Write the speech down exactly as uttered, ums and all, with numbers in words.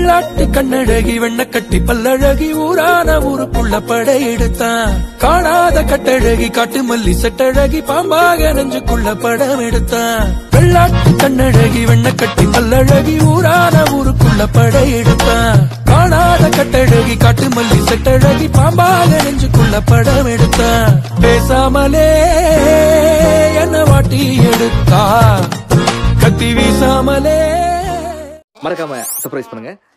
வெள்ளாட்டு கண்ணழகி வெண்ண கட்டி பல்லழகி ஊரான ஊருக்குள்ள படையெடுத்தான். காணாத கட்டழகி காட்டு மல்லி செட்டழகி பாம்பாக நெஞ்சுக்குள்ள படம் எடுத்தான். வெள்ளாட்டு கண்ணழகி வெண்ண கட்டி பல்லழகி ஊரான ஊருக்குள்ள படையெடுத்தான். காணாத கட்டழகி காட்டு மல்லி செட்டழகி பாம்பாக நெஞ்சுக்குள்ள படம் எடுத்தான். பேசாமலே என்ன வாட்டி எடுத்தா கத்தி வீசாமலே. மறக்காம சர்ப்ரைஸ் பண்ணுங்க.